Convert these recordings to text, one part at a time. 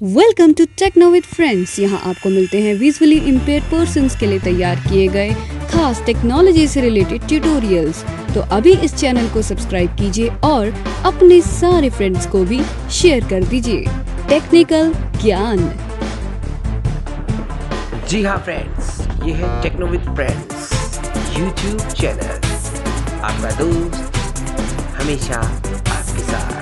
Welcome to techno with friends. यहाँ आपको मिलते हैं विजुअली इम्पेयर्ड पर्सन्स के लिए तैयार किए गए खास टेक्नोलॉजी से रिलेटेड ट्यूटोरियल्स। तो अभी इस चैनल को सब्सक्राइब कीजिए और अपने सारे फ्रेंड्स को भी शेयर कर दीजिए टेक्निकल ज्ञान। जी हाँ फ्रेंड्स, ये है techno with friends YouTube channel, आपका दोस्त हमेशा आपके साथ।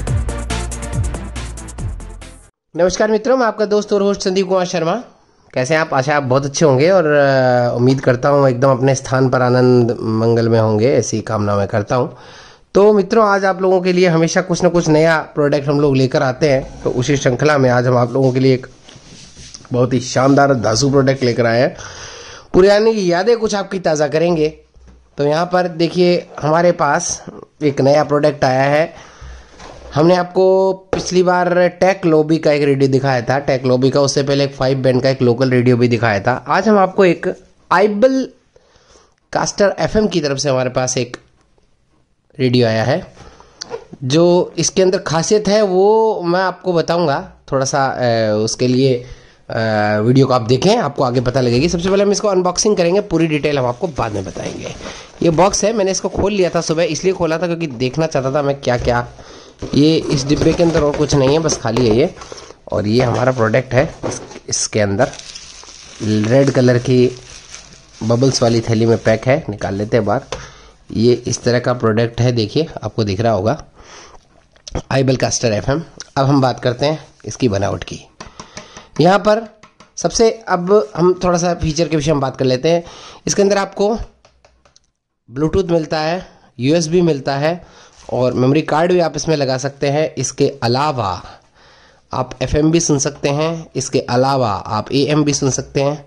नमस्कार मित्रों, मैं आपका दोस्त और होस्ट संदीप कुमार शर्मा। कैसे हैं आप? आशा आप बहुत अच्छे होंगे और उम्मीद करता हूँ एकदम अपने स्थान पर आनंद मंगल में होंगे, ऐसी कामना मैं करता हूँ। तो मित्रों, आज आप लोगों के लिए हमेशा कुछ ना कुछ नया प्रोडक्ट हम लोग लेकर आते हैं। तो उसी श्रृंखला में आज हम आप लोगों के लिए एक बहुत ही शानदार धासु प्रोडक्ट लेकर आए हैं। पुरानी की यादें कुछ आपकी ताज़ा करेंगे। तो यहाँ पर देखिए, हमारे पास एक नया प्रोडक्ट आया है। हमने आपको पिछली बार टेक लॉबी का एक रेडियो दिखाया था, टेक लॉबी का, उससे पहले एक 5 बैंड का एक लोकल रेडियो भी दिखाया था। आज हम आपको एक आइबल कास्टर एफएम की तरफ से हमारे पास एक रेडियो आया है। जो इसके अंदर खासियत है वो मैं आपको बताऊंगा थोड़ा सा, उसके लिए वीडियो को आप देखें, आपको आगे पता लगेगी। सबसे पहले हम इसको अनबॉक्सिंग करेंगे, पूरी डिटेल हम आपको बाद में बताएंगे। ये बॉक्स है, मैंने इसको खोल लिया था सुबह, इसलिए खोला था क्योंकि देखना चाहता था मैं क्या क्या। ये इस डिब्बे के अंदर और कुछ नहीं है, बस खाली है ये। और ये हमारा प्रोडक्ट है। इसके अंदर रेड कलर की बबल्स वाली थैली में पैक है, निकाल लेते हैं बाहर। ये इस तरह का प्रोडक्ट है, देखिए आपको दिख रहा होगा, आइबल कास्टर एफएम। अब हम बात करते हैं इसकी बनावट की। यहाँ पर सबसे, अब हम थोड़ा सा फीचर के विषय में बात कर लेते हैं। इसके अंदर आपको ब्लूटूथ मिलता है, यूएसबी मिलता है और मेमोरी कार्ड भी आप इसमें लगा सकते हैं। इसके अलावा आप एफएम भी सुन सकते हैं, इसके अलावा आप एएम भी सुन सकते हैं।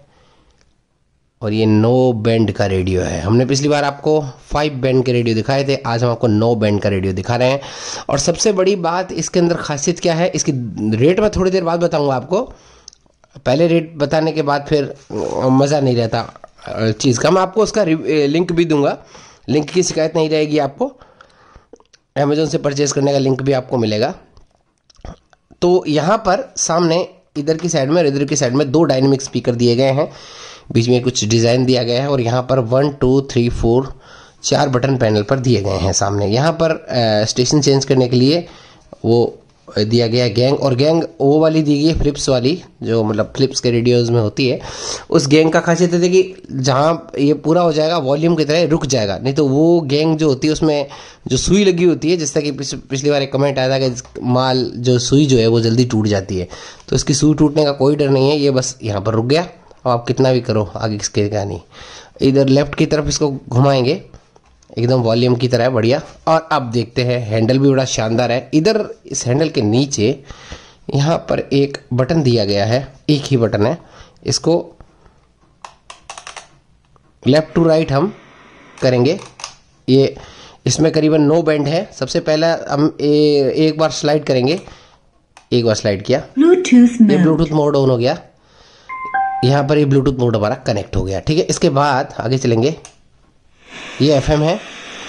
और ये 9 बैंड का रेडियो है। हमने पिछली बार आपको 5 बैंड के रेडियो दिखाए थे, आज हम आपको 9 बैंड का रेडियो दिखा रहे हैं। और सबसे बड़ी बात, इसके अंदर खासियत क्या है, इसकी रेट मैं थोड़ी देर बाद बताऊंगा आपको। पहले रेट बताने के बाद फिर मज़ा नहीं रहता चीज़ का। मैं आपको उसका लिंक भी दूंगा, लिंक की शिकायत नहीं रहेगी आपको। अमेज़न से परचेज़ करने का लिंक भी आपको मिलेगा। तो यहाँ पर सामने इधर की साइड में और इधर की साइड में 2 डायनेमिक स्पीकर दिए गए हैं, बीच में कुछ डिज़ाइन दिया गया है। और यहाँ पर 1 2 3 4 4 बटन पैनल पर दिए गए हैं सामने। यहाँ पर स्टेशन चेंज करने के लिए वो दिया गया है गैंग, और गैंग वो वाली दी गई है फ्लिप्स वाली, जो मतलब फ्लिप्स के रेडियोज़ में होती है। उस गैंग का खासियत है कि जहाँ ये पूरा हो जाएगा वॉल्यूम की तरह रुक जाएगा, नहीं तो वो गैंग जो होती है उसमें जो सुई लगी होती है, जिससे कि पिछली बार एक कमेंट आया था कि माल जो सुई जो है वो जल्दी टूट जाती है। तो इसकी सुई टूटने का कोई डर नहीं है, ये बस यहाँ पर रुक गया। अब आप कितना भी करो, आगे किसके क्या नहीं। इधर लेफ्ट की तरफ इसको घुमाएंगे, एकदम वॉल्यूम की तरह है, बढ़िया। और अब देखते हैं, हैंडल भी बड़ा शानदार है। इधर इस हैंडल के नीचे यहाँ पर एक बटन दिया गया है, एक ही बटन है। इसको लेफ्ट टू राइट हम करेंगे। ये इसमें करीबन 9 बैंड है। सबसे पहला हम एक बार स्लाइड करेंगे, एक बार स्लाइड किया, ये ब्लूटूथ मोड ऑन हो गया। यहाँ पर ये ब्लूटूथ मोड हमारा कनेक्ट हो गया, ठीक है। इसके बाद आगे चलेंगे, ये एफएम है,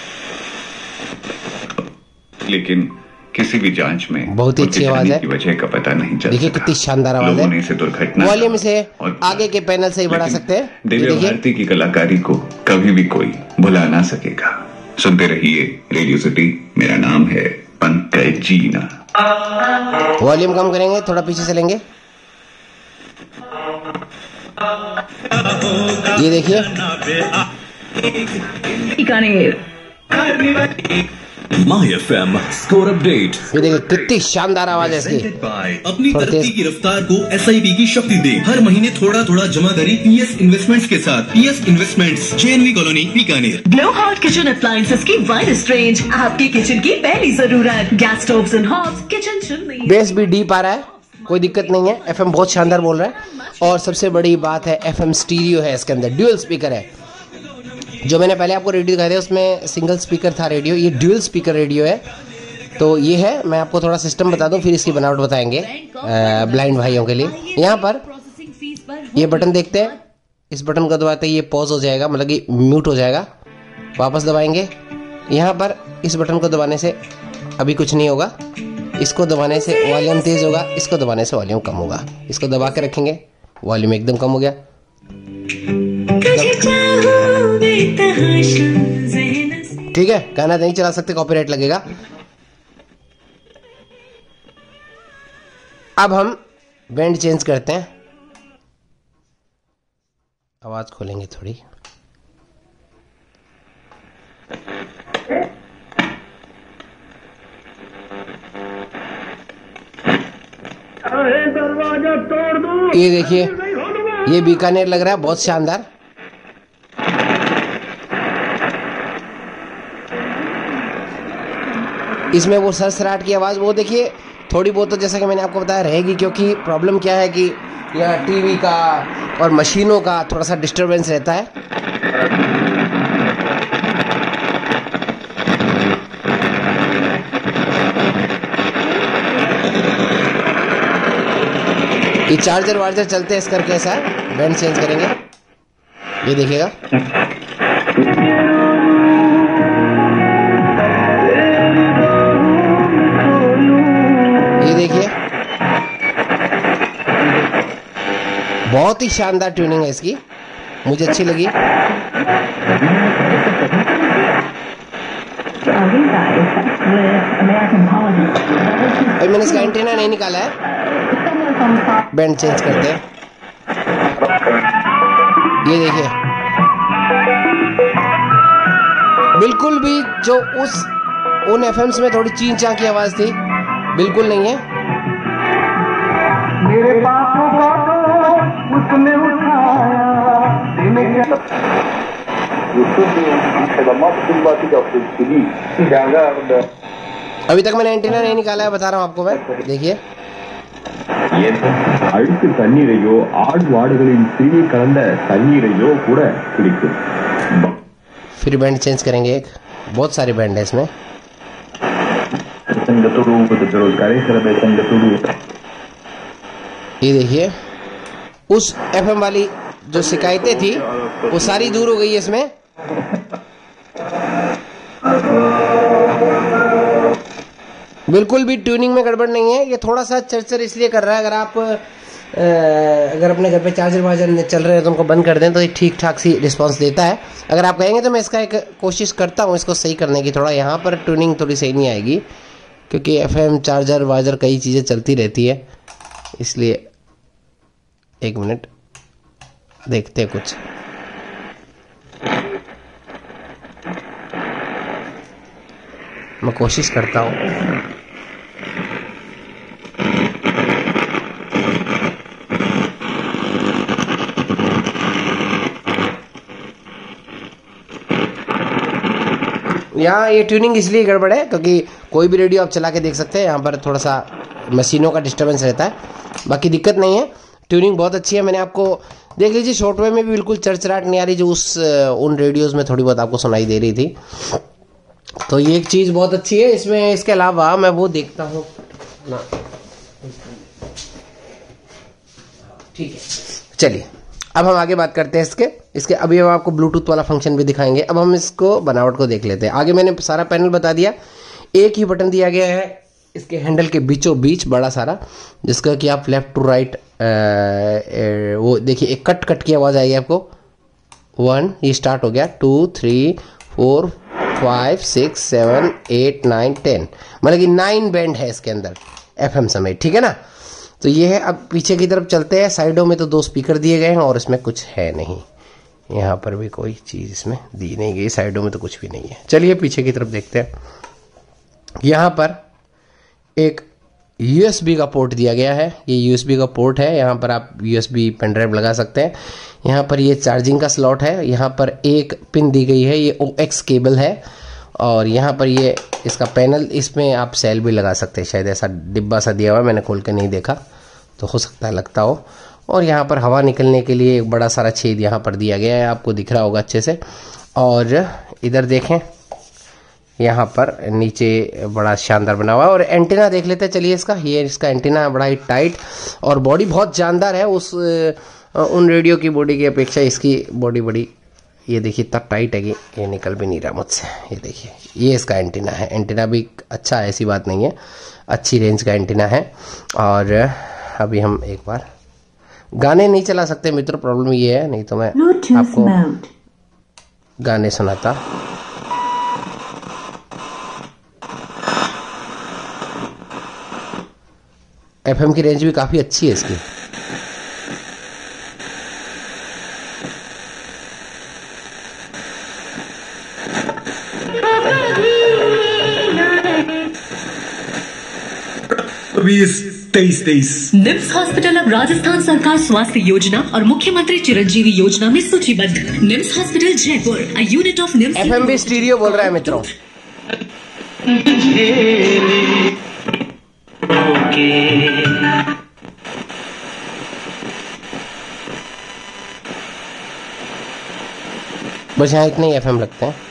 लेकिन किसी भी जांच में बहुत ही अच्छी आवाज है, वजह का पता नहीं चलता। देखिए कितनी शानदार आवाज है। वॉल्यूम से आगे के पैनल से ही बढ़ा सकते हैं। दिव्या भारती की कलाकारी को कभी भी कोई भुला ना सकेगा। सुनते रहिए रेडियो सिटी, मेरा नाम है पंकज जीना। वॉल्यूम कम करेंगे, थोड़ा पीछे चलेंगे, ये देखिए माय एफएम स्कोर अपडेट। ये देखिए कितनी शानदार आवाज है इसकी। अपनी तरक्की की रफ्तार को एसआईपी की शक्ति दे। हर महीने थोड़ा थोड़ा जमा करें पीएस इन्वेस्टमेंट्स के साथ। PS investments, JNV colony, Bikaner. Glow hot kitchen appliances की वाइडेस्ट रेंज, आपके किचन की पहली जरूरत। Gas stoves and hobs, kitchen chimney. Bass भी डीप आ रहा है, कोई दिक्कत नहीं है। एफएम बहुत शानदार बोल रहा है। और सबसे बड़ी बात है, एफएम स्टीरियो है, इसके अंदर ड्यूअल स्पीकर है। जो मैंने पहले आपको रेडियो दिखाया था उसमें सिंगल स्पीकर था रेडियो, ये ड्यूअल स्पीकर रेडियो है। तो ये है, मैं आपको थोड़ा सिस्टम बता दूं, फिर इसकी बनावट बताएंगे ब्लाइंड भाइयों के लिए। यहाँ पर ये बटन देखते हैं, इस बटन को दबाते ही ये पॉज हो जाएगा, मतलब कि म्यूट हो जाएगा। वापस दबाएंगे, यहाँ पर इस बटन को दबाने से अभी कुछ नहीं होगा, इसको दबाने से वॉल्यूम तेज होगा, इसको दबाने से वॉल्यूम कम होगा। इसको दबा के रखेंगे, वॉल्यूम एकदम कम हो गया। ठीक है, गाना नहीं चला सकते, कॉपीराइट लगेगा। अब हम बैंड चेंज करते हैं, आवाज खोलेंगे थोड़ी। ये देखिए, ये बीकानेर लग रहा है, बहुत शानदार। इसमें वो सरसराहट की आवाज़ वो देखिए थोड़ी बहुत तो जैसा कि मैंने आपको बताया रहेगी, क्योंकि प्रॉब्लम क्या है कि यह टीवी का और मशीनों का थोड़ा सा डिस्टरबेंस रहता है। ये चार्जर वार्जर चलते हैं, इस करके ऐसा बैंड चेंज करेंगे, ये देखिएगा। ये देखिए, बहुत ही शानदार ट्यूनिंग है इसकी, मुझे अच्छी लगी। अभी मैंने इसका एंटीना नहीं निकाला है, बैंड चेंज करते हैं। ये देखिए, बिल्कुल भी जो उन एफएम्स में थोड़ी चीं चां की आवाज थी, बिल्कुल नहीं है। मेरे पापों को उसने उठाया। अभी तक मैंने एंटीना नहीं निकाला है, बता रहा हूँ आपको मैं। देखिए, அழுக்கு தண்ணீரையோ ஆடு வாடுகளின் சிறிய கலந்த தண்ணீரையோ கூட குடிக்கும்। फिर बैंड चेंज करेंगे, एक बहुत सारे बैंड है इसमें। ये देखिए, उस एफएम वाली जो शिकायतें थी वो सारी दूर हो गई है इसमें। बिल्कुल भी ट्यूनिंग में गड़बड़ नहीं है। ये थोड़ा सा चरचर इसलिए कर रहा है, अगर अपने घर पे चार्जर वार्जर चल रहे हैं तो उनको बंद कर दें तो ये ठीक ठाक सी रिस्पांस देता है। अगर आप कहेंगे तो मैं इसका एक कोशिश करता हूँ इसको सही करने की। थोड़ा यहाँ पर ट्यूनिंग थोड़ी सही नहीं आएगी, क्योंकि एफएम चार्जर वार्जर कई चीज़ें चलती रहती है, इसलिए एक मिनट देखते हैं कुछ। मैं कोशिश करता हूँ। यहाँ ये ट्यूनिंग इसलिए गड़बड़ है क्योंकि कोई भी रेडियो आप चला के देख सकते हैं, यहाँ पर थोड़ा सा मशीनों का डिस्टर्बेंस रहता है, बाकी दिक्कत नहीं है। ट्यूनिंग बहुत अच्छी है। मैंने आपको देख लीजिए, शॉर्टवेव में भी बिल्कुल चरचराहट नहीं आ रही जो उन रेडियोज़ में थोड़ी बहुत आपको सुनाई दे रही थी। तो ये एक चीज़ बहुत अच्छी है इसमें। इसके अलावा मैं वो देखता हूँ ना, ठीक है, चलिए अब हम आगे बात करते हैं इसके अभी हम आपको ब्लूटूथ वाला फंक्शन भी दिखाएंगे। अब हम इसको बनावट को देख लेते हैं। आगे मैंने सारा पैनल बता दिया, एक ही बटन दिया गया है इसके हैंडल के बीचों बीच बड़ा सारा, जिसका कि आप लेफ्ट टू राइट वो देखिए, एक कट कट की आवाज़ आएगी आपको। 1 ये स्टार्ट हो गया, 2 3 4 5 6 7 8 9 10, मतलब कि 9 बैंड है इसके अंदर एफएम समेत, ठीक है ना। तो ये है। अब पीछे की तरफ चलते हैं। साइडों में तो 2 स्पीकर दिए गए हैं और इसमें कुछ है नहीं, यहाँ पर भी कोई चीज़ इसमें दी नहीं गई, साइडों में तो कुछ भी नहीं है। चलिए पीछे की तरफ देखते हैं। यहाँ पर एक USB का पोर्ट दिया गया है, ये USB का पोर्ट है। यहाँ पर आप USB पेन ड्राइव लगा सकते हैं। यहाँ पर ये चार्जिंग का स्लॉट है। यहाँ पर एक पिन दी गई है, ये OX केबल है। और यहाँ पर ये इसका पैनल, इसमें आप सेल भी लगा सकते हैं। शायद ऐसा डिब्बा सा दिया हुआ है, मैंने खोल के नहीं देखा, तो हो सकता है लगता हो। और यहाँ पर हवा निकलने के लिए एक बड़ा सारा छेद यहाँ पर दिया गया है, आपको दिख रहा होगा अच्छे से। और इधर देखें, यहाँ पर नीचे बड़ा शानदार बना हुआ है। और एंटीना देख लेते हैं, चलिए इसका एंटीना बड़ा ही टाइट और बॉडी बहुत जानदार है। उन रेडियो की बॉडी की अपेक्षा इसकी बॉडी बड़ी ये देखिए इतना टाइट है कि ये निकल भी नहीं रहा मुझसे। ये देखिए ये इसका एंटीना है। एंटीना भी अच्छा है, ऐसी बात नहीं है, अच्छी रेंज का एंटीना है। और अभी हम एक बार गाने नहीं चला सकते मित्रों, प्रॉब्लम ये है, नहीं तो मैं आपको गाने सुनाता। एफएम की रेंज भी काफ़ी अच्छी है इसकी। निम्स हॉस्पिटल अब राजस्थान सरकार स्वास्थ्य योजना और मुख्यमंत्री चिरंजीवी योजना में सूचीबद्ध। NIMS hospital Jaipur, a unit of NIMS. FM भी स्टीरियो बोल रहा है मित्रों। बस यहाँ इतने ही एफएम लगते हैं।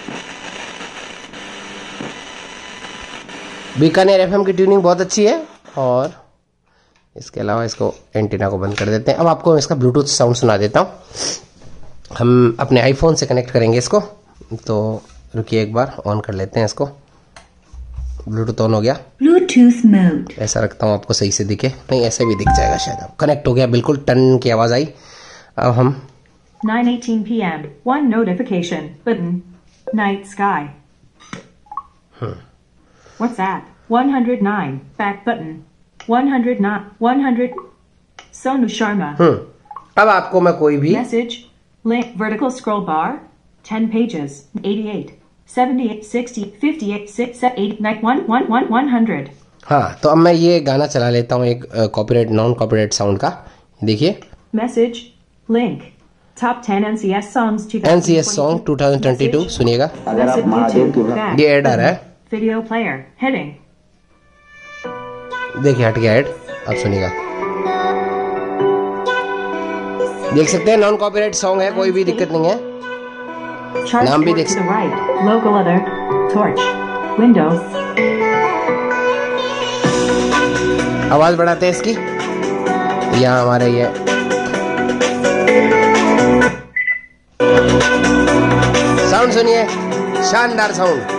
बीकानेर एफएम की ट्यूनिंग बहुत अच्छी है। और इसके अलावा इसको एंटीना को बंद कर देते हैं। अब आपको इसका ब्लूटूथ साउंड सुना देता हूँ। हम अपने आईफोन से कनेक्ट करेंगे इसको, तो रुकिए एक बार ऑन कर लेते हैं इसको। ब्लूटूथ ऑन हो गया। Bluetooth mode. ऐसा रखता हूँ आपको सही से दिखे, नहीं ऐसे भी दिख जाएगा शायद। अब कनेक्ट हो गया, बिल्कुल टन की आवाज़ आई। अब हम 9:18 p.m. One notification button. Night sky. WhatsApp 109 back button. 109 100 Sonu Sharma. अब आपको मैं कोई भी Message link vertical scroll bar 10 pages 88 78 60 58 6 8 9 1 1 1 100. हाँ, तो अब मैं ये गाना चला लेता हूँ एक कॉपीराइट नॉन कॉपीराइट साउंड का। देखिए Message link Top 10 NCS songs 2022 song 2022 सुनिएगा। अगर आप महादेव की ये ऐड आ रहा है, Video player heading. देखिए हट गया ऐड। अब सुनिएगा, देख सकते हैं नॉन कॉपीराइट सॉन्ग है, कोई भी दिक्कत नहीं है। Chart नाम भी to देख the right. Local other. Torch. Windows. आवाज बढ़ाते हैं इसकी। यहाँ हमारे ये साउंड सुनिए, शानदार साउंड।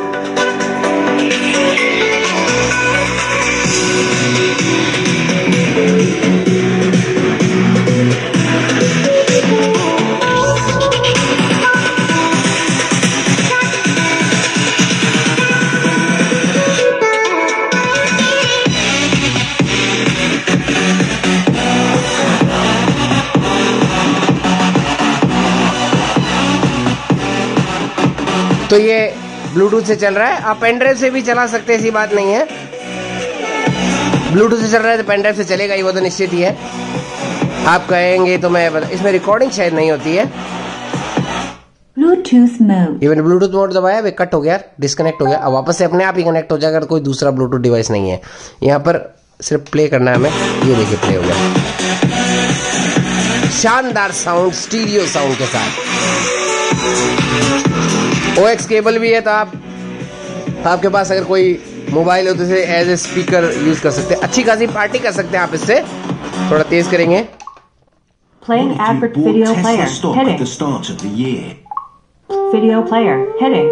तो ये ब्लूटूथ से चल रहा है, आप पेन ड्राइव से भी चला सकते हैं, ऐसी बात नहीं है। ब्लूटूथ से चल रहा है तो पेन ड्राइव से चलेगा ही, वो तो निश्चित ही है। आप कहेंगे तो मैं इसमें रिकॉर्डिंग शायद नहीं होती है। Bluetooth mode. ये मैंने ब्लूटूथ मोड दबाया, वे कट हो गया, डिस्कनेक्ट हो गया। अब वापस से अपने आप ही कनेक्ट हो जाएगा अगर कोई दूसरा ब्लूटूथ डिवाइस नहीं है। यहाँ पर सिर्फ प्ले करना है हमें। ये देखिए प्ले हो गया, शानदार साउंड, स्टीरियो साउंड के साथ। OX केबल भी है, तो आपके पास अगर कोई मोबाइल हो तो इसे एज ए स्पीकर यूज कर सकते हैं। अच्छी खासी पार्टी कर सकते हैं आप इससे। थोड़ा तेज करेंगे। Playing advert video player heading. Video player heading.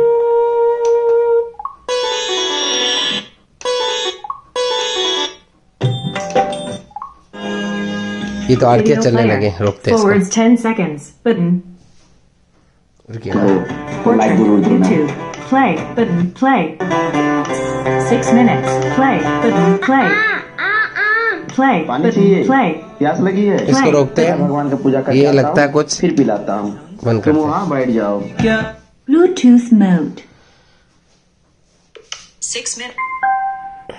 ये तो आर के चलने लगे, रोकते हैं इसको। Forwards 10 seconds button. रुकिए, Portrait YouTube play button play. 6 minutes play button play. Play button play. प्यास लगी है, इसको रोकते हैं। भगवान का पूजा करके ये लगता है कुछ फिर पिलाता हूँ। बंद तुम करते हैं। वहाँ बैठ जाओ। Bluetooth mode. 6 minutes.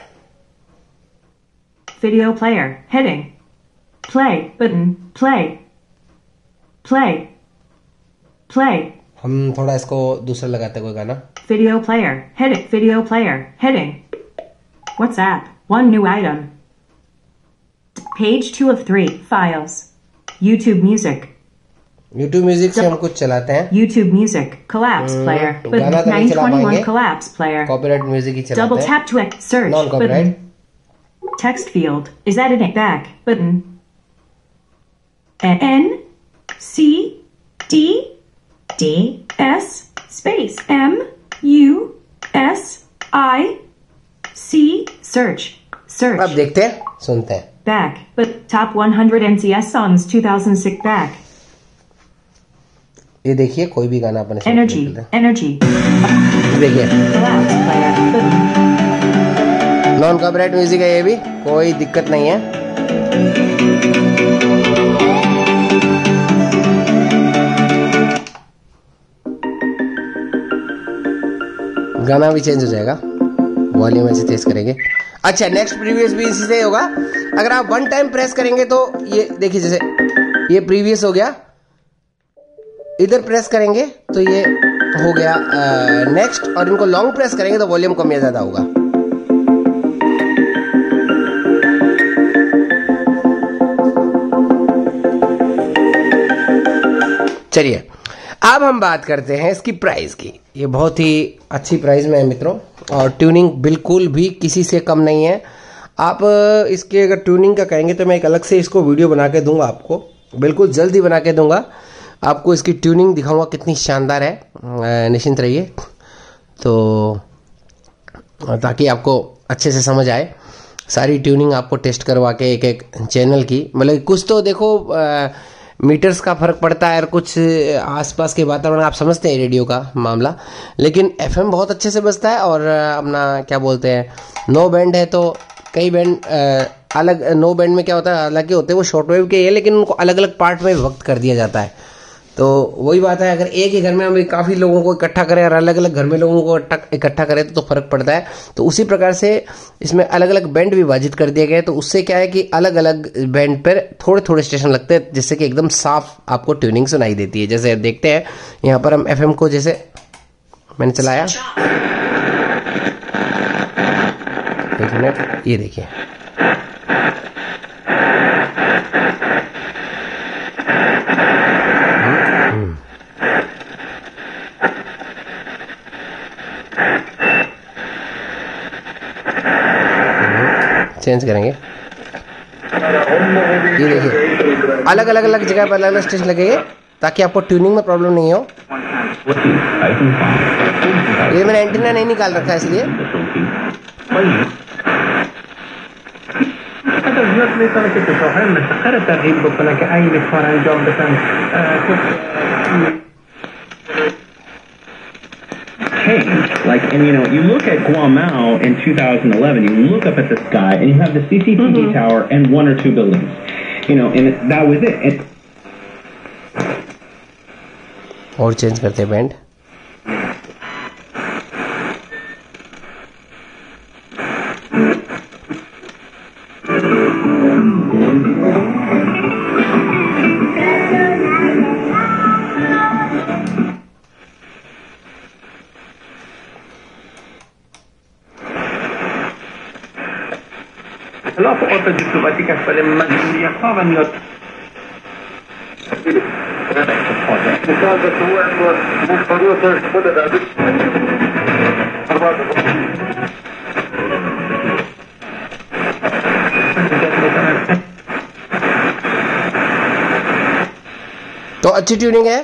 Video player heading. Play button play. Play. Play. हम थोड़ा इसको दूसरा लगाते हैं कोई गाना। Video player heading. Video player heading. WhatsApp. 1 new item. Page 2 of 3 files. YouTube music. YouTube music से हम कुछ चलाते हैं। YouTube music collapse player. Button गाना तो नहीं चला 921 पाएंगे। collapse player. कॉपीराइट म्यूजिक ही चलाते Double हैं। tap to search non copyright. button. Text field is added back button. N C D D S space MUSIC search. अब देखते हैं, सुनते हैं। Back, but top 100 NCS songs 2006 back. ये देखिए कोई भी गाना अपने Energy. देखिए नॉन कॉपीराइट म्यूजिक है, ये भी कोई दिक्कत नहीं है। गाना भी चेंज हो जाएगा, वॉल्यूम ऐसे तेज करेंगे। अच्छा, नेक्स्ट प्रीवियस भी इसी से होगा। अगर आप वन टाइम प्रेस करेंगे तो ये देखिए, जैसे ये प्रीवियस हो गया, इधर प्रेस करेंगे तो ये हो गया नेक्स्ट, और इनको लॉन्ग प्रेस करेंगे तो वॉल्यूम कम या ज्यादा होगा। चलिए अब हम बात करते हैं इसकी प्राइस की। ये बहुत ही अच्छी प्राइस में है मित्रों, और ट्यूनिंग बिल्कुल भी किसी से कम नहीं है। आप इसके अगर ट्यूनिंग का कहेंगे तो मैं एक अलग से इसको वीडियो बना के दूंगा, आपको बिल्कुल जल्द ही बना के दूंगा। आपको इसकी ट्यूनिंग दिखाऊंगा कितनी शानदार है, निश्चिंत रहिए। तो ताकि आपको अच्छे से समझ आए, सारी ट्यूनिंग आपको टेस्ट करवा के एक एक चैनल की, मतलब कुछ तो देखो मीटर्स का फर्क पड़ता है और कुछ आसपास के वातावरण आप समझते हैं रेडियो का मामला, लेकिन एफएम बहुत अच्छे से बजता है। और अपना क्या बोलते हैं, नो बैंड है तो कई बैंड अलग, नो बैंड में क्या होता है, हालांकि होते हैं वो शॉर्ट वेव के ही है, लेकिन उनको अलग अलग पार्ट में वक्त कर दिया जाता है। तो वही बात है, अगर एक ही घर में हम काफ़ी लोगों को इकट्ठा करें और अलग अलग घर में लोगों को इकट्ठा करें तो फर्क पड़ता है। तो उसी प्रकार से इसमें अलग अलग बैंड विभाजित कर दिए गए, तो उससे क्या है कि अलग अलग बैंड पर थोड़े थोड़े स्टेशन लगते हैं, जिससे कि एकदम साफ आपको ट्यूनिंग सुनाई देती है। जैसे देखते हैं यहाँ पर हम एफएम को, जैसे मैंने चलाया, एक मिनट, ये देखिए चेंज करेंगे। ये देखिए अलग अलग जगह पर अलग अलग स्टेशन लगेंगे ताकि आपको ट्यूनिंग में प्रॉब्लम नहीं हो। ये मैंने एंटीना नहीं निकाल रखा है इसलिए। Like, and you look at Guamao in 2011, you look up at the sky and you have the CCTV tower and one or two buildings, and that was it. और चेंज करते हैं बैंड। तो अच्छी ट्यूनिंग है।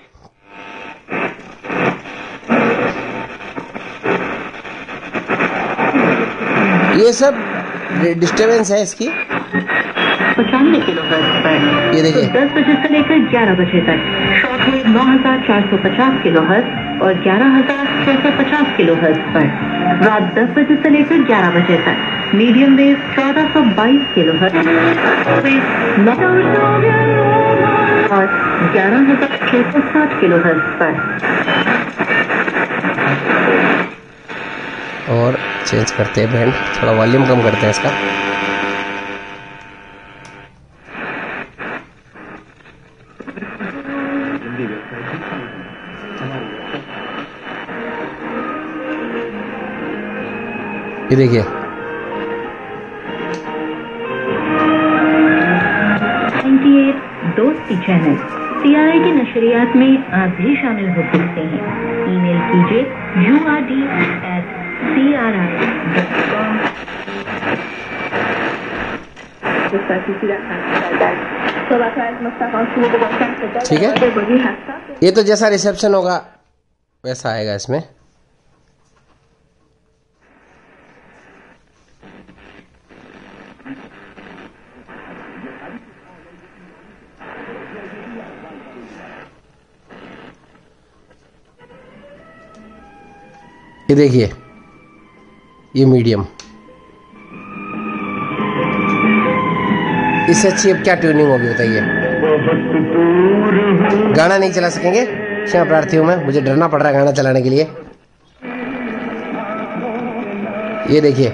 ये सब disturbance है इसकी 95 किलोहर्ट्ज पर। ये देखिए 10 बजे से लेकर 11 बजे तक शॉर्ट वेव 9450 किलोहर्ट्ज और 11650 किलोहर्ट्ज पर। रात 10 बजे से लेकर 11 बजे तक मीडियम वेव 1422 किलोहर्ट्ज और 11660 किलोहर्ट्ज पर। और चेंज करते हैं बैंड, थोड़ा वॉल्यूम कम करते हैं इसका। ये देखिए 98 दोस्ती चैनल CRI की नशरियात में आप भी शामिल हो सकते हैं। ईमेल कीजिए urd@cri.com। ठीक है, ये तो जैसा रिसेप्शन होगा वैसा आएगा इसमें। ये देखिए, ये मीडियम, इससे अच्छी अब क्या ट्यूनिंग होगी बताइए। गाना नहीं चला सकेंगे क्षमा प्रार्थी हूं मैं, मुझे डरना पड़ रहा है गाना चलाने के लिए। ये देखिए,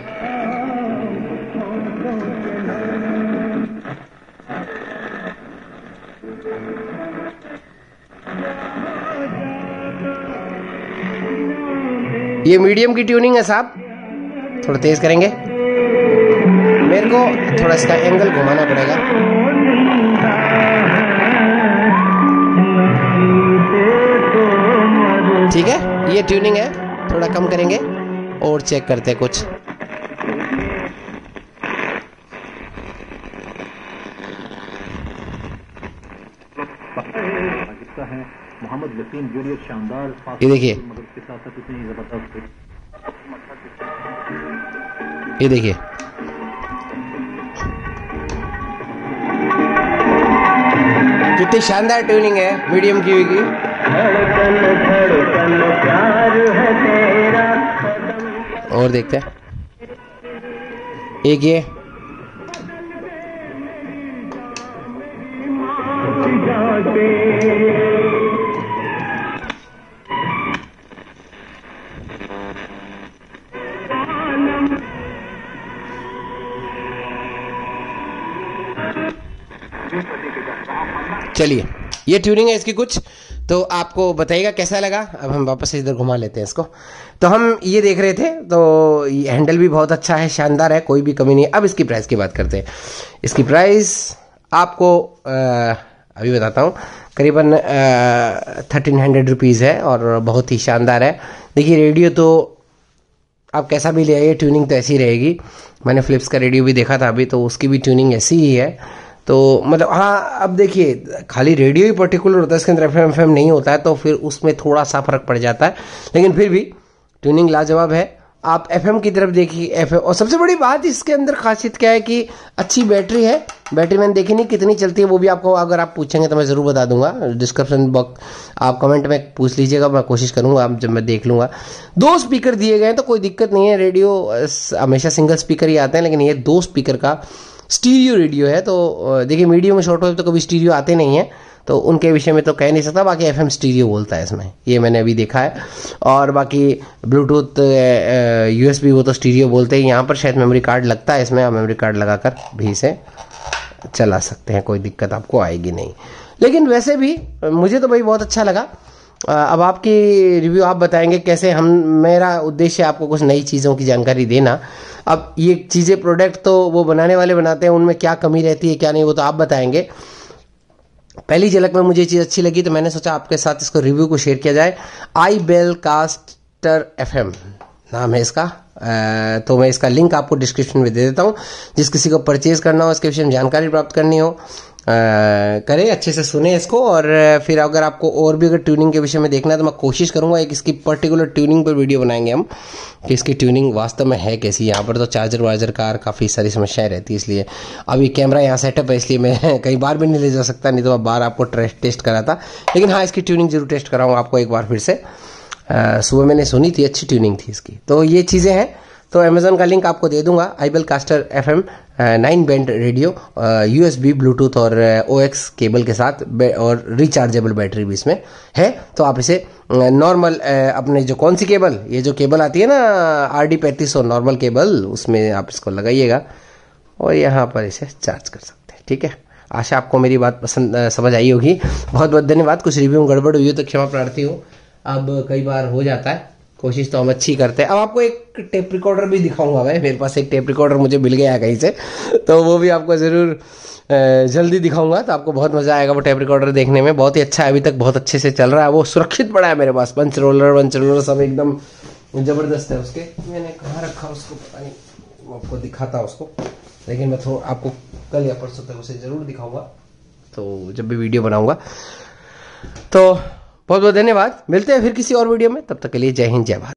ये मीडियम की ट्यूनिंग है साहब। थोड़ा तेज करेंगे, मेरे को थोड़ा इसका एंगल घुमाना पड़ेगा। ठीक है, ये ट्यूनिंग है, थोड़ा कम करेंगे और चेक करते हैं कुछ। ये देखिए, ये देखिए, कितनी शानदार ट्यूनिंग है मीडियम की हुई। और देखते हैं एक ये, चलिए ये ट्यूनिंग है इसकी कुछ, तो आपको बताइएगा कैसा लगा। अब हम वापस से इधर घुमा लेते हैं इसको। तो हम ये देख रहे थे, तो हैंडल भी बहुत अच्छा है, शानदार है, कोई भी कमी नहीं है। अब इसकी प्राइस की बात करते हैं। इसकी प्राइस आपको अभी बताता हूँ, करीबन 1300 रुपीज़ है और बहुत ही शानदार है। देखिए रेडियो तो आप कैसा भी ले आइए, ट्यूनिंग तो ऐसी रहेगी। मैंने फिलिप्स का रेडियो भी देखा था अभी, तो उसकी भी ट्यूनिंग ऐसी ही है। तो मतलब हाँ, अब देखिए खाली रेडियो ही पर्टिकुलर होता है, इसके अंदर FM नहीं होता है, तो फिर उसमें थोड़ा सा फर्क पड़ जाता है, लेकिन फिर भी ट्यूनिंग लाजवाब है। आप FM की तरफ देखिए, FM। और सबसे बड़ी बात इसके अंदर खासियत क्या है कि अच्छी बैटरी है। बैटरी मैंने देखी नहीं कितनी चलती है, वो भी आपको अगर आप पूछेंगे तो मैं ज़रूर बता दूंगा। डिस्क्रिप्शन बॉक्स आप कमेंट में पूछ लीजिएगा, मैं कोशिश करूंगा जब मैं देख लूंगा। 2 स्पीकर दिए गए हैं तो कोई दिक्कत नहीं है। रेडियो हमेशा सिंगल स्पीकर ही आते हैं, लेकिन ये 2 स्पीकर का स्टीरियो रेडियो है। तो देखिए मीडियम में शॉर्ट वेव तो कभी स्टीरियो आते नहीं है, तो उनके विषय में तो कह नहीं सकता। बाकी FM स्टीरियो बोलता है इसमें, ये मैंने अभी देखा है। और बाकी ब्लूटूथ USB वो तो स्टीरियो बोलते हैं। यहाँ पर शायद मेमोरी कार्ड लगता है इसमें, आप मेमोरी कार्ड लगाकर भी इसे चला सकते हैं, कोई दिक्कत आपको आएगी नहीं। लेकिन वैसे भी मुझे तो भाई बहुत अच्छा लगा। अब आपकी रिव्यू आप बताएंगे कैसे। मेरा उद्देश्य आपको कुछ नई चीज़ों की जानकारी देना। अब ये चीज़ें प्रोडक्ट तो वो बनाने वाले बनाते हैं, उनमें क्या कमी रहती है क्या नहीं वो तो आप बताएंगे। पहली झलक में मुझे चीज़ अच्छी लगी तो मैंने सोचा आपके साथ इसको रिव्यू को शेयर किया जाए। iBellcaster FM नाम है इसका। तो मैं इसका लिंक आपको डिस्क्रिप्शन में दे देता हूँ। जिस किसी को परचेज करना हो, इसके विषय में जानकारी प्राप्त करनी हो, करें, अच्छे से सुने इसको। और फिर अगर आपको और भी अगर ट्यूनिंग के विषय में देखना है तो मैं कोशिश करूंगा एक इसकी पर्टिकुलर ट्यूनिंग पर वीडियो बनाएंगे हम, कि इसकी ट्यूनिंग वास्तव में है कैसी। यहाँ पर तो चार्जर वार्जर का काफ़ी सारी समस्याएं रहती है, इसलिए अभी कैमरा यहाँ सेटअप है, इसलिए मैं कई बार भी नहीं ले जा सकता, नहीं तो बार आपको टेस्ट करा था। लेकिन हाँ, इसकी ट्यूनिंग जरूर टेस्ट कराऊंगा आपको एक बार फिर से। सुबह मैंने सुनी थी, अच्छी ट्यूनिंग थी इसकी। तो ये चीज़ें हैं, तो अमेजोन का लिंक आपको दे दूंगा। iBellcaster FM 9 band radio, USB Bluetooth और OX केबल के साथ, और रिचार्जेबल बैटरी भी इसमें है। तो आप इसे नॉर्मल अपने जो कौन सी केबल, ये जो केबल आती है ना RD3500 नॉर्मल केबल, उसमें आप इसको लगाइएगा और यहाँ पर इसे चार्ज कर सकते हैं। ठीक है, आशा आपको मेरी बात पसंद समझ आई होगी। बहुत बहुत धन्यवाद। कुछ रिव्यू में गड़बड़ हुई हो तो क्षमा प्रार्थी हूँ, अब कई बार हो जाता है, कोशिश तो हम अच्छी करते हैं। अब आपको एक टेप रिकॉर्डर भी दिखाऊंगा भाई, मेरे पास एक टेप रिकॉर्डर मुझे मिल गया है कहीं से, तो वो भी आपको ज़रूर जल्दी दिखाऊंगा। तो आपको बहुत मज़ा आएगा वो टेप रिकॉर्डर देखने में, बहुत ही अच्छा है, अभी तक बहुत अच्छे से चल रहा है। वो सुरक्षित पड़ा है मेरे पास, पंच रोलर सब एकदम ज़बरदस्त है। उसके मैंने कहाँ रखा उसको पता नहीं, वो आपको दिखाता उसको, लेकिन मैं थोड़ा आपको कल या परसों तक उसे ज़रूर दिखाऊंगा, तो जब भी वीडियो बनाऊँगा। तो बहुत बहुत धन्यवाद। मिलते हैं फिर किसी और वीडियो में, तब तक के लिए जय हिंद जय भारत।